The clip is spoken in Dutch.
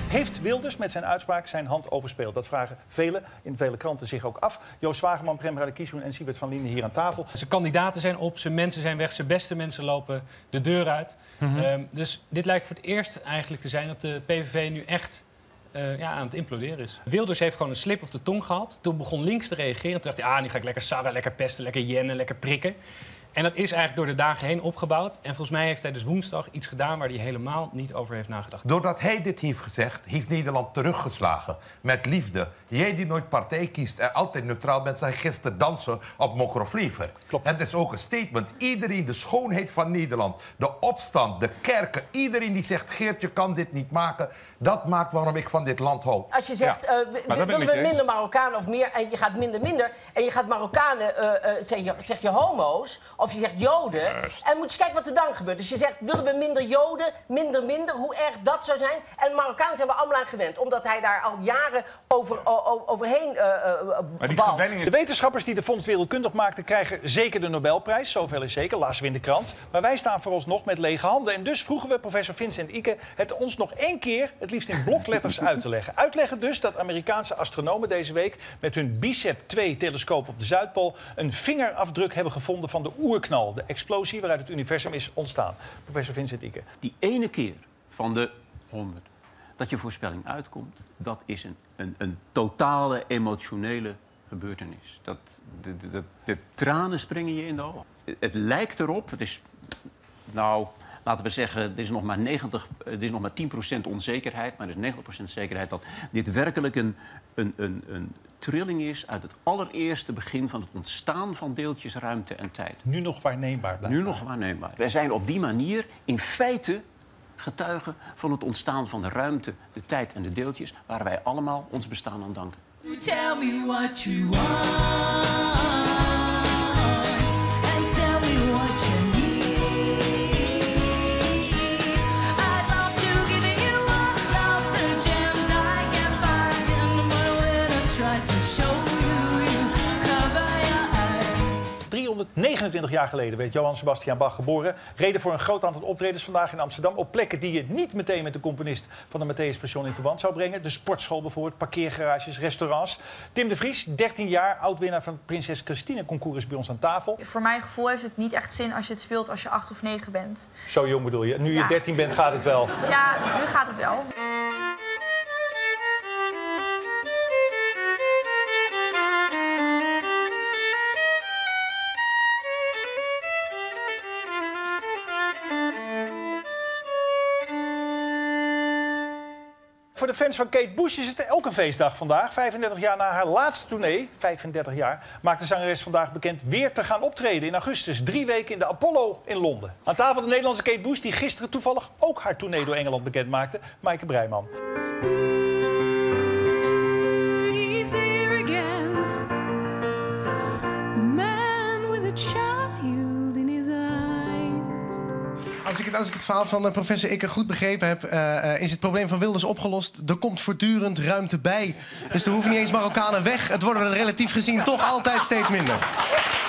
Heeft Wilders met zijn uitspraak zijn hand overspeeld? Dat vragen velen in vele kranten zich ook af. Joost Zwageman, Prem Radakishun en Siewert van Linden hier aan tafel. Zijn kandidaten zijn op, zijn mensen zijn weg, zijn beste mensen lopen de deur uit. Dus dit lijkt voor het eerst eigenlijk te zijn dat de PVV nu echt aan het imploderen is. Wilders heeft gewoon een slip of de tong gehad. Toen begon links te reageren. Toen dacht hij, nu ga ik lekker sarren, lekker pesten, lekker jennen, lekker prikken. En dat is eigenlijk door de dagen heen opgebouwd. En volgens mij heeft hij dus woensdag iets gedaan waar hij helemaal niet over heeft nagedacht. Doordat hij dit heeft gezegd, heeft Nederland teruggeslagen. Met liefde. Jij die nooit partij kiest en altijd neutraal bent, zei gisteren dansen op Mokroflever. Klopt. Het is ook een statement. Iedereen, de schoonheid van Nederland, de opstand, de kerken. Iedereen die zegt, Geert, je kan dit niet maken. Dat maakt waarom ik van dit land hou. Als je zegt, willen we minder Marokkanen of meer... en je gaat minder... en je gaat Marokkanen, zeg je homo's... of je zegt Joden... en moet je kijken wat er dan gebeurt. Dus je zegt, willen we minder Joden, minder... hoe erg dat zou zijn. En Marokkanen zijn we allemaal aan gewend. Omdat hij daar al jaren overheen walst. De wetenschappers die de fonds wereldkundig maakten... krijgen zeker de Nobelprijs. Zoveel is zeker, lazen we in de krant. Maar wij staan vooralsnog met lege handen. En dus vroegen we professor Vincent Icke... het ons nog één keer... het liefst in blokletters uit te leggen. Uitleggen dus dat Amerikaanse astronomen deze week... met hun BICEP-2-telescoop op de Zuidpool... een vingerafdruk hebben gevonden van de oerknal. De explosie waaruit het universum is ontstaan. Professor Vincent Icke. Die ene keer van de 100 dat je voorspelling uitkomt... dat is een totale emotionele gebeurtenis. De tranen springen je in de ogen. Het lijkt erop, het is... nou, laten we zeggen, er is nog maar 10% onzekerheid... maar er is 90% zekerheid dat dit werkelijk een trilling is... uit het allereerste begin van het ontstaan van deeltjes ruimte en tijd. Nu nog waarneembaar. Nu nog waarneembaar. Wij zijn op die manier in feite getuigen van het ontstaan van de ruimte, de tijd en de deeltjes... waar wij allemaal ons bestaan aan danken. Tell me what you want and tell me what you need. I'd love to give you all of the gems I can find, but when I try to show you, you cover your eyes. 329 jaar geleden werd Johann Sebastian Bach geboren. Reden voor een groot aantal optredens vandaag in Amsterdam... op plekken die je niet meteen met de componist van de Matthäus Passion in verband zou brengen. De sportschool bijvoorbeeld, parkeergarages, restaurants. Tim de Vries, 13 jaar, oud-winnaar van het Prinses Christine concours, is bij ons aan tafel. Voor mijn gevoel heeft het niet echt zin als je het speelt als je 8 of 9 bent. Zo jong bedoel je? Nu je 13 bent gaat het wel. Ja, nu gaat het wel. Voor de fans van Kate Bush is het ook een feestdag vandaag. 35 jaar na haar laatste tournee, 35 jaar, maakt de zangeres vandaag bekend weer te gaan optreden in augustus. 3 weken in de Apollo in Londen. Aan tafel de Nederlandse Kate Bush, die gisteren toevallig ook haar tournee door Engeland bekend maakte, Maaike Breiman. He's here again, the man with a child in his eyes. Als ik het verhaal van professor Icke goed begrepen heb... is het probleem van Wilders opgelost. Er komt voortdurend ruimte bij. Dus er hoeven niet eens Marokkanen weg. Het worden er relatief gezien toch altijd steeds minder.